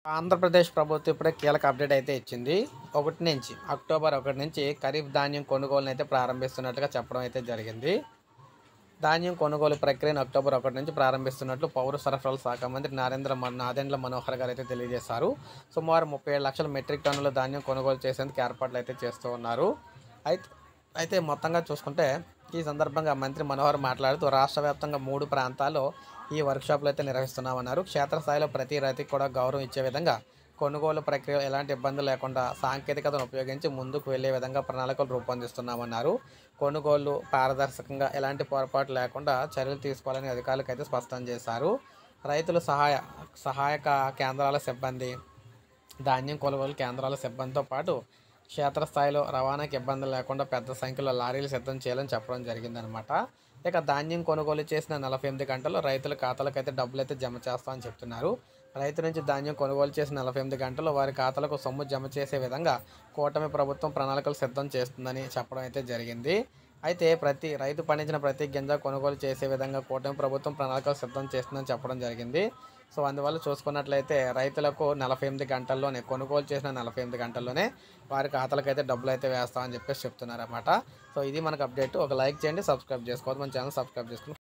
ఆంధ్రప్రదేశ్ ప్రభుత్వం ఇప్పుడే కీలక అప్డేట్ అయితే ఇచ్చింది. అక్టోబర్ 1 నుంచి ఖరీఫ్ ధాన్యం కొనుగోలును అయితే ప్రారంభిస్తున్నట్టుగా చెప్పడం అయితే జరిగింది. ధాన్యం కొనుగోలు ప్రక్రియను అక్టోబర్ 1 నుంచి ప్రారంభిస్తున్నట్లు పౌర సరఫరాల శాఖ మంత్రి నాదెండ్ల మనోహర్ గారు అయితే తెలియజేశారు. సుమారు 37 లక్షల మెట్రిక్ టన్నుల ధాన్యం కొనుగోలు చేసేందుకు ఏర్పాట్లు అయితే చేస్తూ ఉన్నారు. అయితే అయితే మొత్తంగా చూసుకుంటే ఈ సందర్భంగా మంత్రి మనోహర్ మాట్లాడుతూ రాష్ట్ర వ్యాప్తంగా 3 ప్రాంతాల్లో ఈ వర్క్షాపులు అయితే నిర్వహిస్తున్నామన్నారు. క్షేత్రస్థాయిలో ప్రతి రైతుకు కూడా గౌరవం ఇచ్చే విధంగా కొనుగోలు ప్రక్రియలో ఎలాంటి ఇబ్బందులు లేకుండా సాంకేతికతను ఉపయోగించి ముందుకు వెళ్లే విధంగా ప్రణాళికలు రూపొందిస్తున్నామన్నారు. కొనుగోళ్లు పారదర్శకంగా ఎలాంటి పొరపాటు లేకుండా చర్యలు తీసుకోవాలని అధికారులకు అయితే స్పష్టం చేశారు. రైతులు సహాయక కేంద్రాల సిబ్బంది, ధాన్యం కొనుగోలు కేంద్రాల సిబ్బందితో పాటు క్షేత్రస్థాయిలో రవాణాకి ఇబ్బందులు లేకుండా పెద్ద సంఖ్యలో లారీలు సిద్ధం చేయాలని చెప్పడం జరిగిందనమాట. ఇక ధాన్యం కొనుగోలు చేసిన 48 గంటల్లో రైతుల ఖాతాలకు అయితే డబ్బులు అయితే జమ చేస్తామని చెప్తున్నారు. రైతు నుంచి ధాన్యం కొనుగోలు చేసిన 48 గంటల్లో వారి ఖాతాలకు సొమ్ము జమ చేసే విధంగా కూటమి ప్రభుత్వం ప్రణాళికలు సిద్ధం చేస్తుందని చెప్పడం అయితే జరిగింది. అయితే ప్రతి రైతు పండించిన ప్రతి గింజ కొనుగోలు చేసే విధంగా కూటమి ప్రభుత్వం ప్రణాళికలు సిద్ధం చేస్తుందని చెప్పడం జరిగింది. సో అందువల్ల చూసుకున్నట్లయితే రైతులకు 48 గంటల్లోనే కొనుగోలు చేసిన 48 గంటల్లోనే వారి ఖాతాలకైతే డబ్బులు అయితే వేస్తామని చెప్పేసి చెప్తున్నారన్నమాట. సో ఇది మనకు అప్డేట్. ఒక లైక్ చేయండి, సబ్స్క్రైబ్ చేసుకోవద్దు, మన ఛానల్ సబ్స్క్రైబ్ చేసుకుని